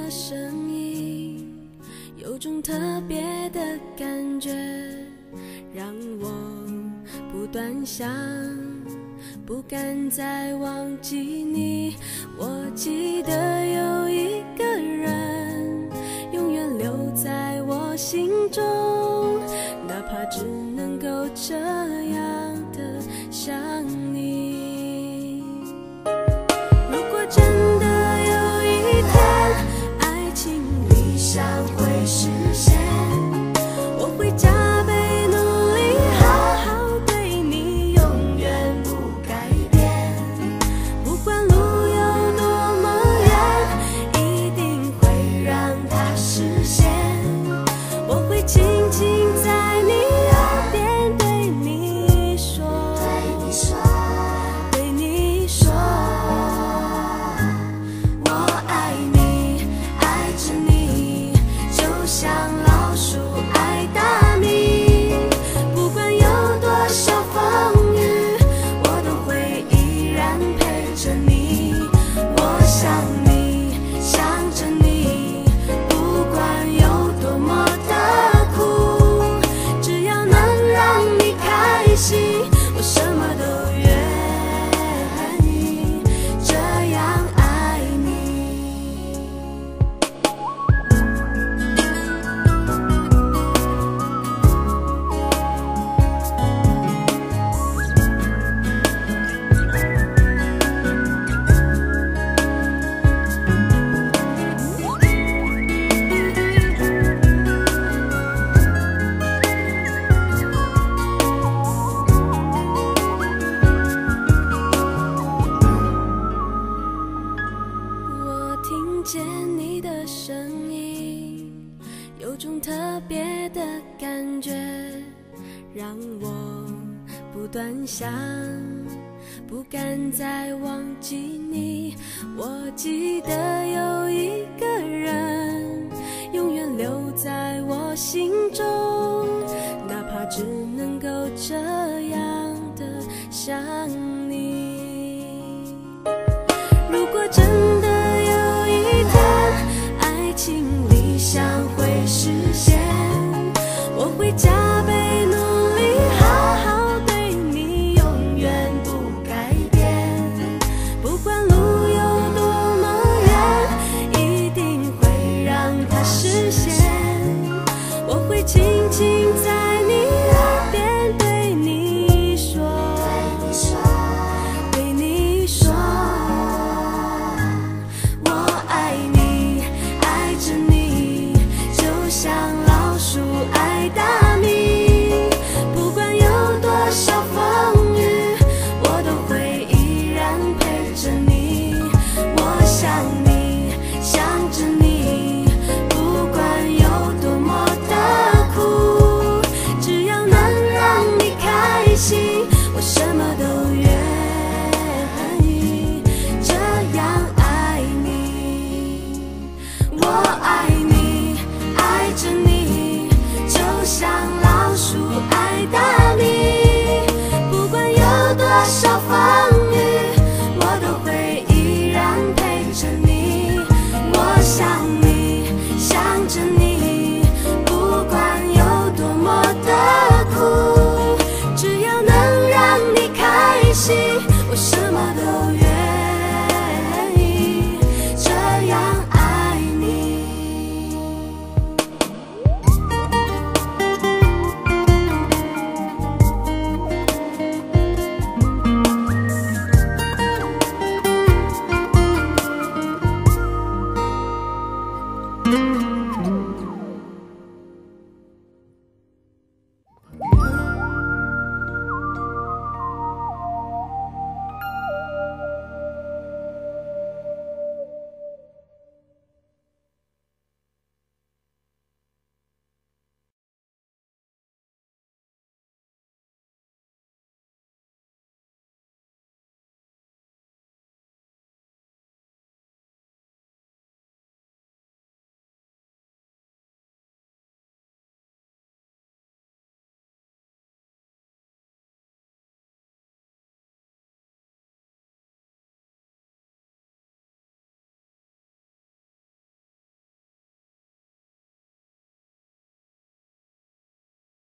的声音，有种特别的感觉，让我不断想，不敢再忘记你。我记得有一个人永远留在我心中，哪怕只能够这样的想你。如果真的有一天爱情理想会实现，我会加倍努力好好对你，永远不改变。不管路有多么远，一定会让它实现。我会轻轻在你耳边对你说，对你说，我爱你，爱着你，就像老鼠爱大米。不管有多少风雨，我都会依然陪着你。我想你，想着你，不管有多么的苦，只要能让你开心，我什么都愿意，这样爱你。我听见你的声音，有种特别的感觉，让我不断想，不敢再忘记你。我记得有一个人永远留在我心中，哪怕只能够这样的想